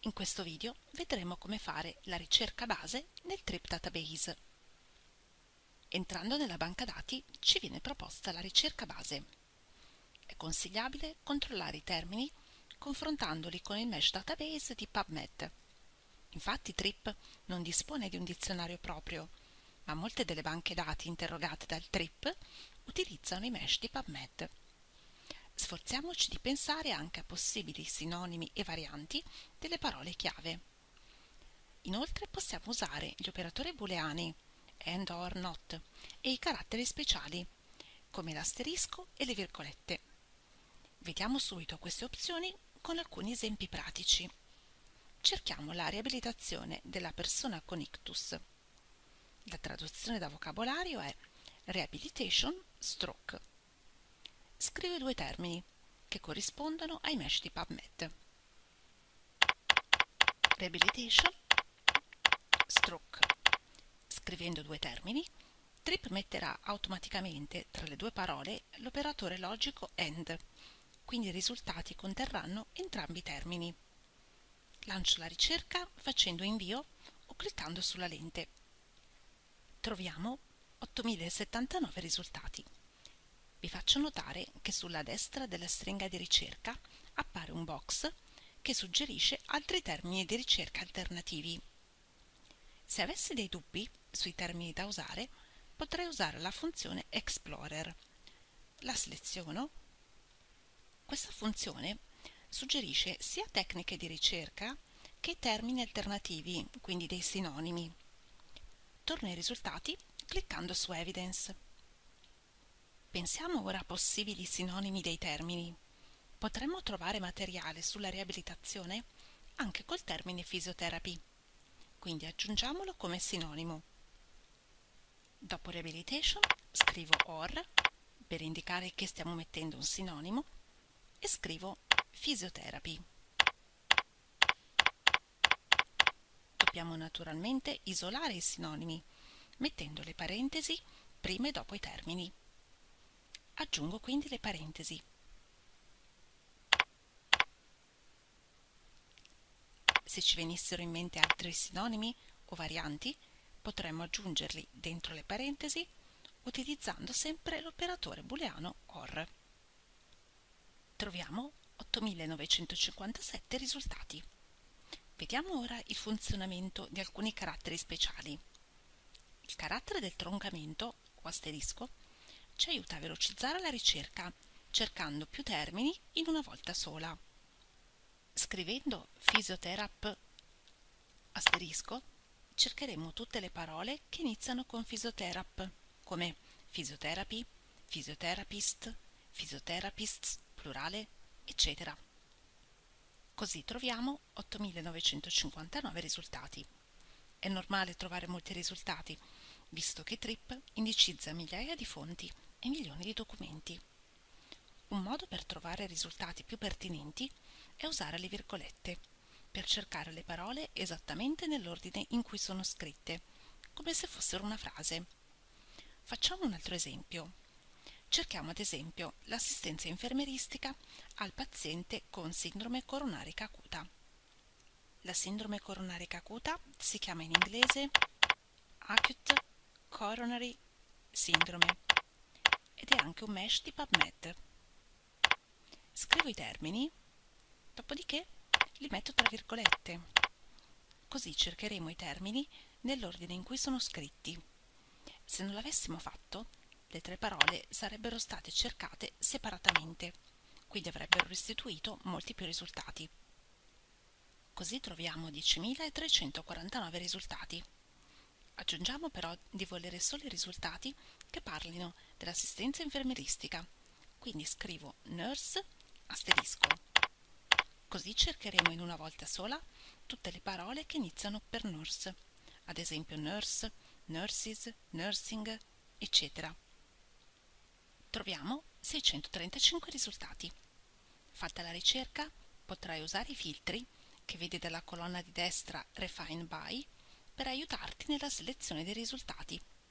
In questo video vedremo come fare la ricerca base nel Trip Database. Entrando nella banca dati ci viene proposta la ricerca base. È consigliabile controllare i termini confrontandoli con il Mesh Database di PubMed. Infatti Trip non dispone di un dizionario proprio, ma molte delle banche dati interrogate dal Trip utilizzano i mesh di PubMed. Sforziamoci di pensare anche a possibili sinonimi e varianti delle parole chiave. Inoltre possiamo usare gli operatori booleani AND, OR, NOT e i caratteri speciali come l'asterisco e le virgolette. Vediamo subito queste opzioni con alcuni esempi pratici. Cerchiamo la riabilitazione della persona con ictus. La traduzione da vocabolario è rehabilitation stroke. Scrivo due termini che corrispondono ai mesh di PubMed. Rehabilitation stroke. Scrivendo due termini, Trip metterà automaticamente tra le due parole l'operatore logico AND, quindi i risultati conterranno entrambi i termini. Lancio la ricerca facendo invio o cliccando sulla lente. Troviamo 8079 risultati. Vi faccio notare che sulla destra della stringa di ricerca appare un box che suggerisce altri termini di ricerca alternativi. Se avessi dei dubbi sui termini da usare, potrei usare la funzione Explorer. La seleziono. Questa funzione suggerisce sia tecniche di ricerca che termini alternativi, quindi dei sinonimi. Torno ai risultati cliccando su Evidence. Pensiamo ora a possibili sinonimi dei termini. Potremmo trovare materiale sulla riabilitazione anche col termine physiotherapy, quindi aggiungiamolo come sinonimo. Dopo rehabilitation scrivo OR per indicare che stiamo mettendo un sinonimo e scrivo physiotherapy. Dobbiamo naturalmente isolare i sinonimi, mettendo le parentesi prima e dopo i termini. Aggiungo quindi le parentesi. Se ci venissero in mente altri sinonimi o varianti, potremmo aggiungerli dentro le parentesi utilizzando sempre l'operatore booleano OR. Troviamo 8957 risultati. Vediamo ora il funzionamento di alcuni caratteri speciali. Il carattere del troncamento o asterisco ci aiuta a velocizzare la ricerca cercando più termini in una volta sola. Scrivendo physiotherap asterisco cercheremo tutte le parole che iniziano con physiotherap, come physiotherapy, physiotherapist, physiotherapists, plurale, eccetera. Così troviamo 8959 risultati. È normale trovare molti risultati, visto che Trip indicizza migliaia di fonti e milioni di documenti. Un modo per trovare risultati più pertinenti è usare le virgolette, per cercare le parole esattamente nell'ordine in cui sono scritte, come se fossero una frase. Facciamo un altro esempio. Cerchiamo ad esempio l'assistenza infermieristica al paziente con sindrome coronarica acuta. La sindrome coronarica acuta si chiama in inglese Acute Coronary Syndrome ed è anche un mesh di PubMed. Scrivo i termini, dopodiché li metto tra virgolette. Così cercheremo i termini nell'ordine in cui sono scritti. Se non l'avessimo fatto, le tre parole sarebbero state cercate separatamente, quindi avrebbero restituito molti più risultati. Così troviamo 10.349 risultati. Aggiungiamo però di volere solo i risultati che parlino dell'assistenza infermieristica, quindi scrivo nurse asterisco. Così cercheremo in una volta sola tutte le parole che iniziano per nurse, ad esempio nurse, nurses, nursing, eccetera. Troviamo 635 risultati. Fatta la ricerca, potrai usare i filtri che vedi dalla colonna di destra Refine By per aiutarti nella selezione dei risultati.